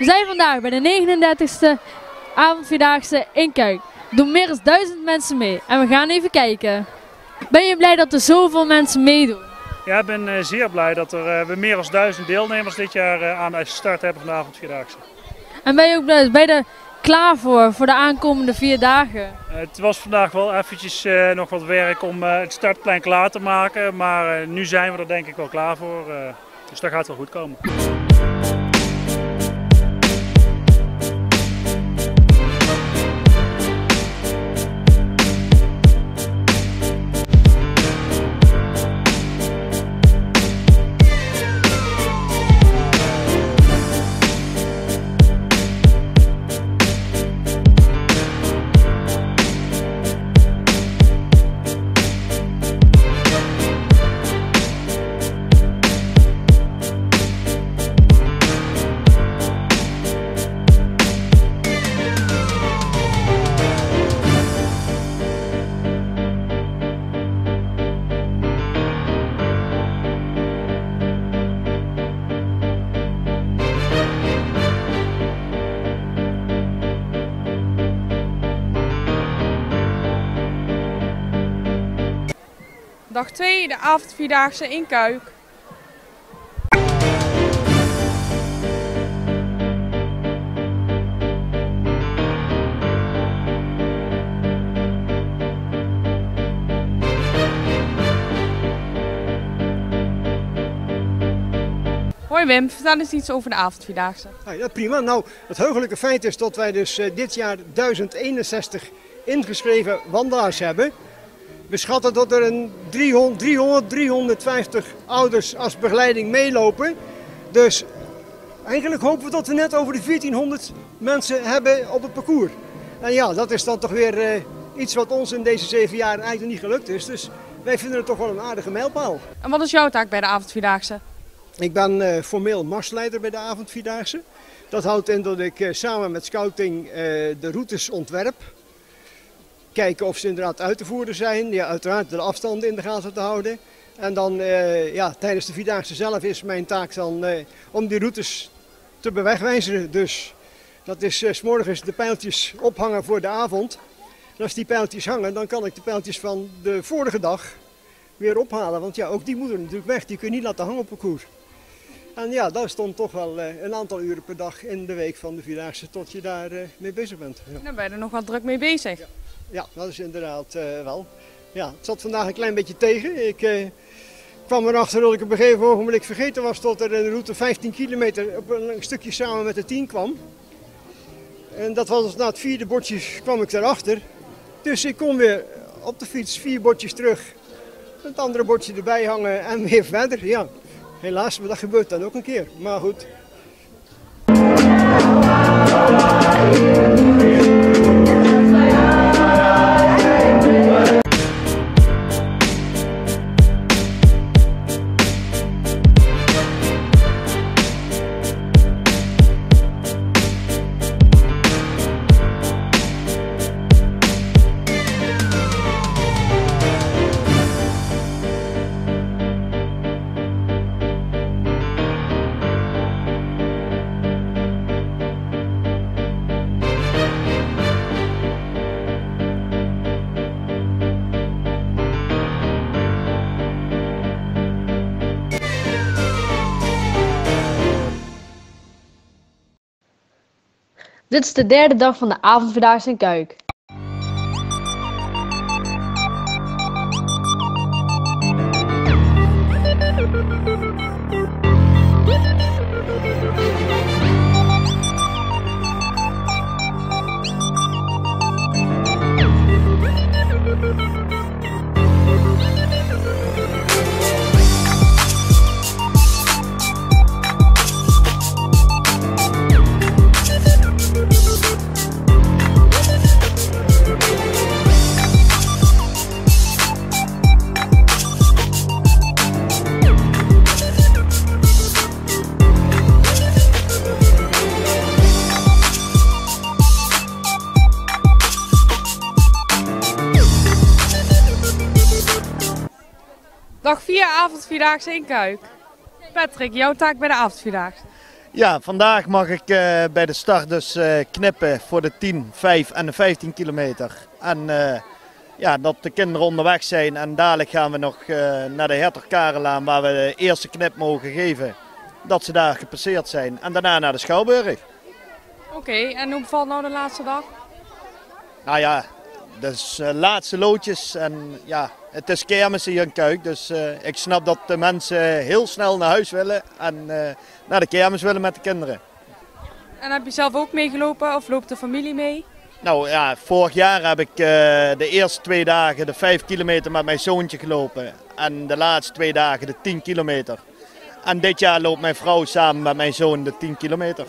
We zijn vandaag bij de 39e avondvierdaagse in Kuik. Er doen meer dan 1000 mensen mee en we gaan even kijken. Ben je blij dat er zoveel mensen meedoen? Ja, ik ben zeer blij dat we meer dan 1000 deelnemers dit jaar aan de start hebben van de avondvierdaagse. En ben je ook blij, ben je er klaar voor de aankomende 4 dagen? Het was vandaag wel eventjes nog wat werk om het startplein klaar te maken, maar nu zijn we er denk ik wel klaar voor. Dus dat gaat wel goed komen. Dag 2, de avondvierdaagse in Kuik. Hoi Wim, vertel eens iets over de avondvierdaagse. Ja, prima. Nou, het heugelijke feit is dat wij dus dit jaar 1061 ingeschreven wandelaars hebben. We schatten dat er een 350 ouders als begeleiding meelopen. Dus eigenlijk hopen we dat we net over de 1400 mensen hebben op het parcours. En ja, dat is dan toch weer iets wat ons in deze 7 jaar eigenlijk niet gelukt is. Dus wij vinden het toch wel een aardige mijlpaal. En wat is jouw taak bij de avondvierdaagse? Ik ben formeel marsleider bij de avondvierdaagse. Dat houdt in dat ik samen met scouting de routes ontwerp. Kijken of ze inderdaad uit te voeren zijn. Ja, uiteraard de afstanden in de gaten te houden. En dan tijdens de vierdaagse zelf is mijn taak dan om die routes te bewegwijzeren. Dus dat is 's morgens de pijltjes ophangen voor de avond. En als die pijltjes hangen, dan kan ik de pijltjes van de vorige dag weer ophalen. Want ja, ook die moeten natuurlijk weg. Die kun je niet laten hangen op parcours. En ja, dat stond toch wel een aantal uren per dag in de week van de vierdaagse tot je daar mee bezig bent. Ja. Dan ben je er nog wat druk mee bezig. Ja, dat is inderdaad wel. Ja, het zat vandaag een klein beetje tegen. Ik kwam erachter dat ik op een gegeven ogenblik vergeten was dat er een route 15 kilometer op een stukje samen met de 10 kwam. En dat was na het 4e bordje kwam ik daarachter. Dus ik kon weer op de fiets 4 bordjes terug, het andere bordje erbij hangen en weer verder. Ja, helaas, maar dat gebeurt dan ook een keer. Maar goed. Dit is de 3e dag van de avondvierdaagse in Kuik. Dag 4 avondvierdaagse in Kuik. Patrick, jouw taak bij de avondvierdaagse? Ja, vandaag mag ik bij de start dus knippen voor de 10, 5 en de 15 kilometer. En ja, dat de kinderen onderweg zijn en dadelijk gaan we nog naar de Hertog-Karelaan waar we de eerste knip mogen geven. Dat ze daar gepasseerd zijn en daarna naar de Schouwburg. Oké, en hoe bevalt nou de laatste dag? Nou ja, dus laatste loodjes en ja, het is kermis hier in Kuik. Dus ik snap dat de mensen heel snel naar huis willen en naar de kermis willen met de kinderen. En heb je zelf ook meegelopen of loopt de familie mee? Nou ja, vorig jaar heb ik de eerste 2 dagen de 5 kilometer met mijn zoontje gelopen. En de laatste 2 dagen de 10 kilometer. En dit jaar loopt mijn vrouw samen met mijn zoon de 10 kilometer.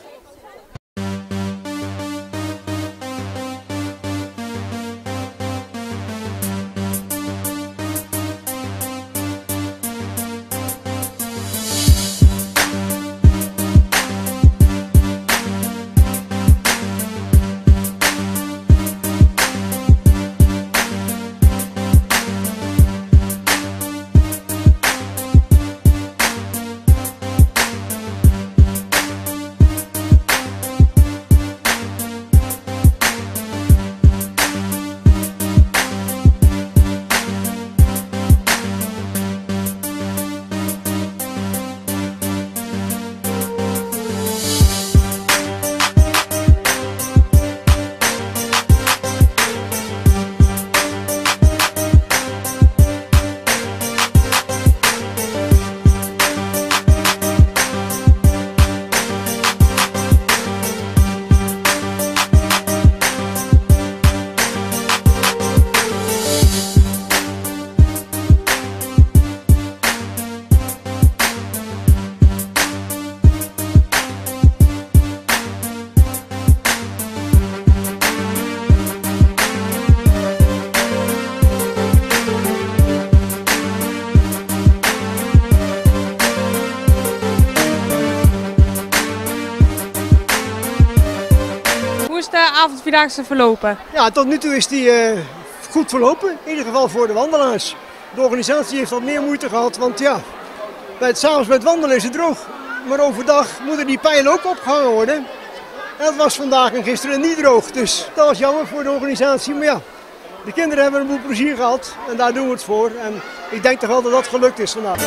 De avondvierdaagse verlopen? Ja, tot nu toe is die goed verlopen, in ieder geval voor de wandelaars. De organisatie heeft wat meer moeite gehad, want ja, s'avonds bij het wandelen is het droog. Maar overdag moeten die pijlen ook opgehangen worden. En dat was vandaag en gisteren niet droog, dus dat was jammer voor de organisatie. Maar ja, de kinderen hebben een boel plezier gehad en daar doen we het voor. En ik denk toch wel dat dat gelukt is vandaag.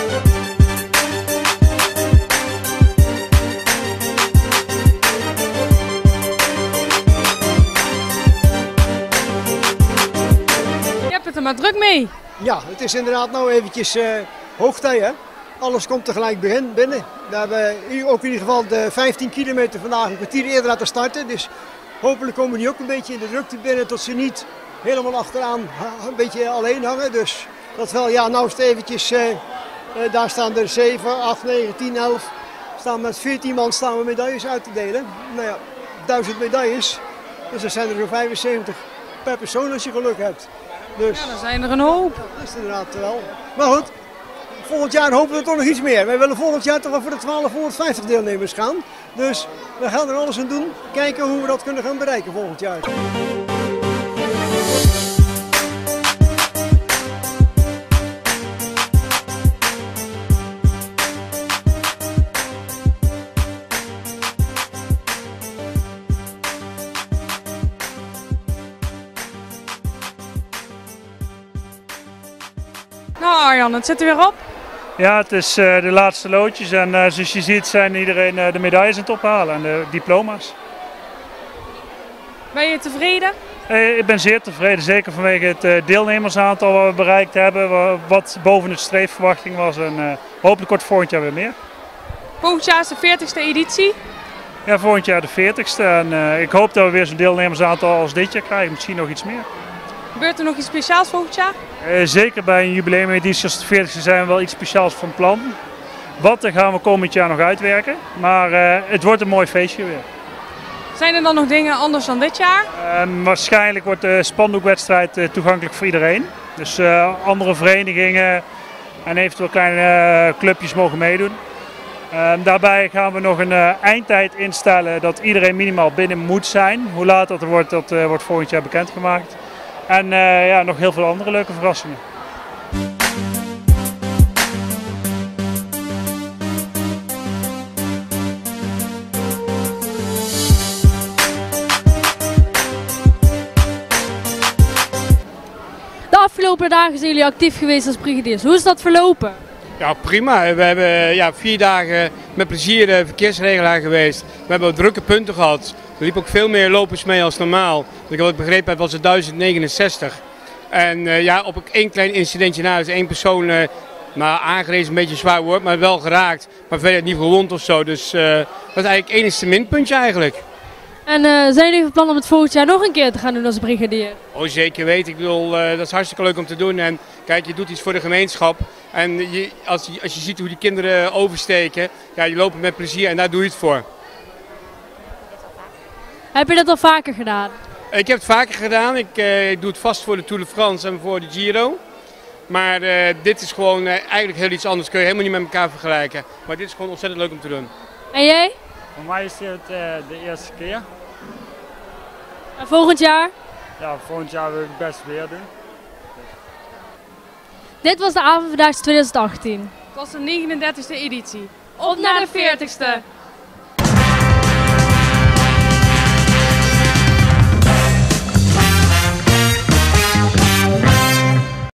Er maar druk mee. Ja, het is inderdaad nou eventjes hoogtij, hè. Alles komt tegelijk binnen. We hebben ook in ieder geval de 15 kilometer vandaag een kwartier eerder laten starten. Dus hopelijk komen die ook een beetje in de drukte binnen tot ze niet helemaal achteraan een beetje alleen hangen. Dus dat wel, ja, nou is het eventjes, daar staan er 7, 8, 9, 10, 11. Staan met 14 man staan we medailles uit te delen. Nou ja, 1000 medailles. Dus er zijn er zo'n 75 per persoon als je geluk hebt. Dus, ja, dan zijn er een hoop. Dat is inderdaad wel. Maar goed, volgend jaar hopen we toch nog iets meer. Wij willen volgend jaar toch wel voor de 1250 deelnemers gaan. Dus we gaan er alles aan doen. Kijken hoe we dat kunnen gaan bereiken volgend jaar. Nou Arjan, het zit er weer op. Ja, het is de laatste loodjes en zoals je ziet zijn iedereen de medailles aan het ophalen en de diploma's. Ben je tevreden? Ik ben zeer tevreden, zeker vanwege het deelnemersaantal wat we bereikt hebben, wat boven de streefverwachting was en hopelijk wordt volgend jaar weer meer. Volgend jaar is de 40ste editie. Ja, volgend jaar de 40ste en ik hoop dat we weer zo'n deelnemersaantal als dit jaar krijgen, misschien nog iets meer. Gebeurt er nog iets speciaals volgend jaar? Zeker bij een jubileumeditie als de 40ste zijn we wel iets speciaals van plan. Wat, daar gaan we komend jaar nog uitwerken, maar het wordt een mooi feestje weer. Zijn er dan nog dingen anders dan dit jaar? Waarschijnlijk wordt de spandoekwedstrijd toegankelijk voor iedereen. Dus andere verenigingen en eventueel kleine clubjes mogen meedoen. Daarbij gaan we nog een eindtijd instellen dat iedereen minimaal binnen moet zijn. Hoe laat dat wordt, dat wordt volgend jaar bekendgemaakt. En ja, nog heel veel andere leuke verrassingen. afgelopen dagen zijn jullie actief geweest als brigadiers. Hoe is dat verlopen? Ja, prima. We hebben 4 dagen met plezier verkeersregelaar geweest. We hebben drukke punten gehad. Er liepen ook veel meer lopers mee als normaal. Wat ik begrepen heb was het 1069. En op één klein incidentje na, dus 1 persoon aangerezen, een beetje een zwaar woord, maar wel geraakt. Maar verder niet gewond of zo. Dus dat is eigenlijk het enigste minpuntje eigenlijk. En zijn jullie van plan om het volgend jaar nog een keer te gaan doen als brigadier? Oh, zeker weten. Ik bedoel, dat is hartstikke leuk om te doen. En kijk, je doet iets voor de gemeenschap. En als je ziet hoe die kinderen oversteken, ja, die lopen met plezier en daar doe je het voor. Heb je dat al vaker gedaan? Ik heb het vaker gedaan. Ik doe het vast voor de Tour de France en voor de Giro. Maar dit is gewoon eigenlijk heel iets anders. Kun je helemaal niet met elkaar vergelijken. Maar dit is gewoon ontzettend leuk om te doen. En jij? Voor mij is dit de eerste keer. En volgend jaar? Ja, volgend jaar wil ik het best weer doen. Dit was de Avondvierdaagse 2018. Het was de 39e editie. Op naar de 40ste!